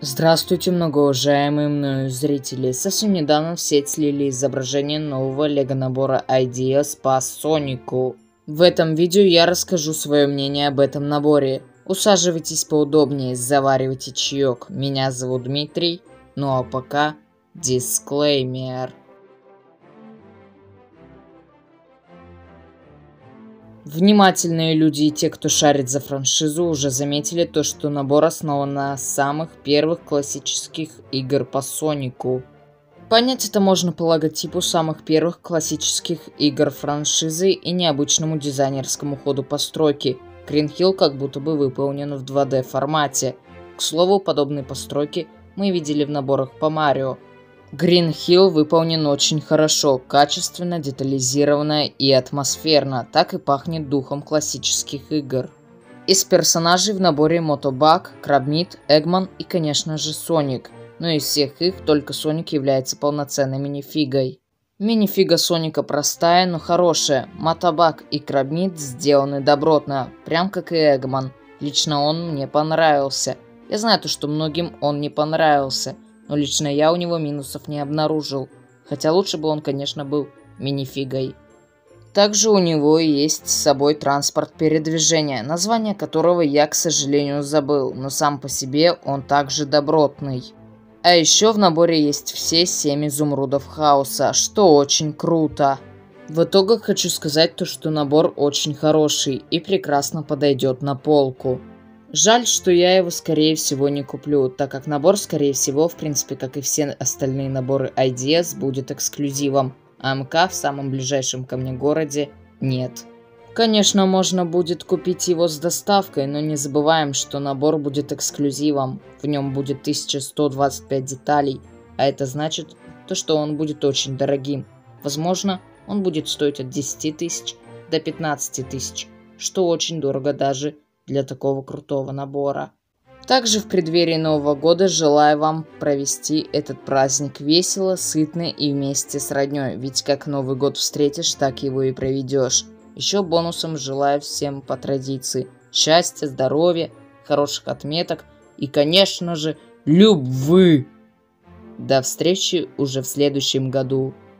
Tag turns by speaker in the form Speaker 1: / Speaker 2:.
Speaker 1: Здравствуйте, многоуважаемые мною зрители. Совсем недавно в сеть слили изображение нового лего набора Ideas по Сонику. В этом видео я расскажу свое мнение об этом наборе. Усаживайтесь поудобнее, заваривайте чаек. Меня зовут Дмитрий. Ну а пока дисклеймер. Внимательные люди и те, кто шарит за франшизу, уже заметили то, что набор основан на самых первых классических игр по Сонику. Понять это можно по логотипу самых первых классических игр франшизы и необычному дизайнерскому ходу постройки. Green Hill как будто бы выполнен в 2D формате. К слову, подобные постройки мы видели в наборах по Марио. Green Hill выполнен очень хорошо, качественно, детализированно и атмосферно, так и пахнет духом классических игр. Из персонажей в наборе Мотобак, Крабмит, Эггман и, конечно же, Соник. Но из всех их только Соник является полноценной минифигой. Минифига Соника простая, но хорошая. Мотобак и Крабмит сделаны добротно, прям как и Эггман. Лично он мне понравился. Я знаю то, что многим он не понравился. Но лично я у него минусов не обнаружил. Хотя лучше бы он, конечно, был минифигой. Также у него есть с собой транспорт передвижения, название которого я, к сожалению, забыл, но сам по себе он также добротный. А еще в наборе есть все 7 изумрудов хаоса, что очень круто. В итоге хочу сказать то, что набор очень хороший и прекрасно подойдет на полку. Жаль, что я его, скорее всего, не куплю, так как набор, скорее всего, в принципе, как и все остальные наборы Ideas, будет эксклюзивом, а МК в самом ближайшем ко мне городе нет. Конечно, можно будет купить его с доставкой, но не забываем, что набор будет эксклюзивом. В нем будет 1125 деталей, а это значит, что он будет очень дорогим. Возможно, он будет стоить от 10 тысяч до 15 тысяч, что очень дорого даже для такого крутого набора. Также в преддверии Нового года желаю вам провести этот праздник весело, сытно и вместе с роднёй, ведь как Новый год встретишь, так его и проведешь. Еще бонусом желаю всем по традиции счастья, здоровья, хороших отметок и, конечно же, любви. До встречи уже в следующем году.